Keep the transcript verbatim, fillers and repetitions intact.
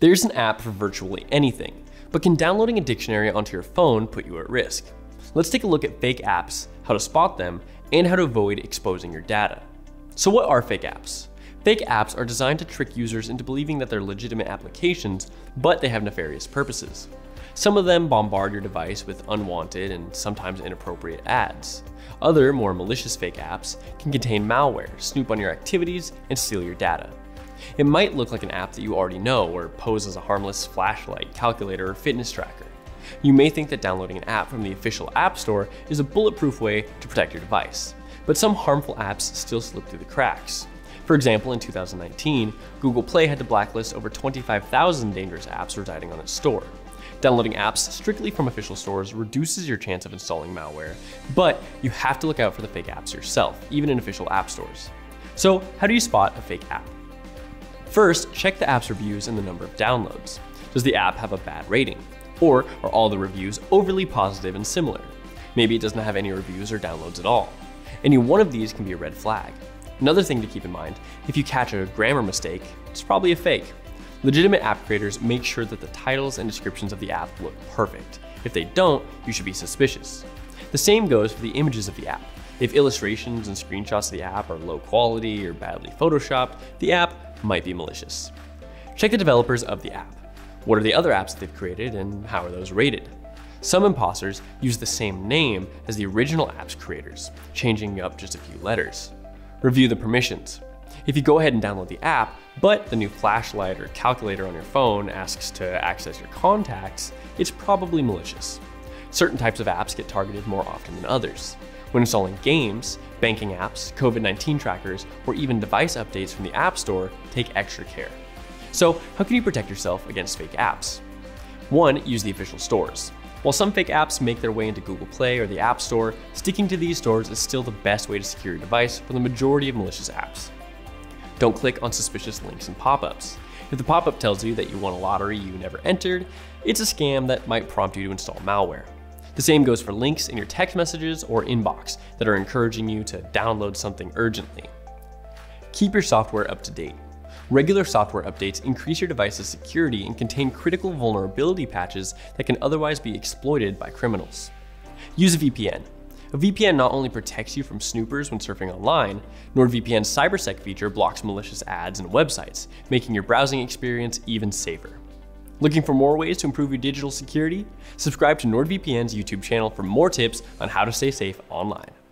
There's an app for virtually anything, but can downloading a dictionary onto your phone put you at risk? Let's take a look at fake apps, how to spot them, and how to avoid exposing your data. So what are fake apps? Fake apps are designed to trick users into believing that they're legitimate applications, but they have nefarious purposes. Some of them bombard your device with unwanted and sometimes inappropriate ads. Other, more malicious fake apps can contain malware, snoop on your activities, and steal your data. It might look like an app that you already know or pose as a harmless flashlight, calculator, or fitness tracker. You may think that downloading an app from the official App Store is a bulletproof way to protect your device, but some harmful apps still slip through the cracks. For example, in two thousand nineteen, Google Play had to blacklist over twenty-five thousand dangerous apps residing on its store. Downloading apps strictly from official stores reduces your chance of installing malware, but you have to look out for the fake apps yourself, even in official app stores. So, how do you spot a fake app? First, check the app's reviews and the number of downloads. Does the app have a bad rating? Or are all the reviews overly positive and similar? Maybe it doesn't have any reviews or downloads at all. Any one of these can be a red flag. Another thing to keep in mind, if you catch a grammar mistake, it's probably a fake. Legitimate app creators make sure that the titles and descriptions of the app look perfect. If they don't, you should be suspicious. The same goes for the images of the app. If illustrations and screenshots of the app are low quality or badly photoshopped, the app might be malicious. Check the developers of the app. What are the other apps that they've created and how are those rated? Some imposters use the same name as the original app's creators, changing up just a few letters. Review the permissions. If you go ahead and download the app, but the new flashlight or calculator on your phone asks to access your contacts, it's probably malicious. Certain types of apps get targeted more often than others. When installing games, banking apps, COVID nineteen trackers, or even device updates from the App Store, take extra care. So, how can you protect yourself against fake apps? One, use the official stores. While some fake apps make their way into Google Play or the App Store, sticking to these stores is still the best way to secure your device from the majority of malicious apps. Don't click on suspicious links and pop-ups. If the pop-up tells you that you won a lottery you never entered, it's a scam that might prompt you to install malware. The same goes for links in your text messages or inbox that are encouraging you to download something urgently. Keep your software up to date. Regular software updates increase your device's security and contain critical vulnerability patches that can otherwise be exploited by criminals. Use a V P N. A V P N not only protects you from snoopers when surfing online, NordVPN's CyberSec feature blocks malicious ads and websites, making your browsing experience even safer. Looking for more ways to improve your digital security? Subscribe to NordVPN's YouTube channel for more tips on how to stay safe online.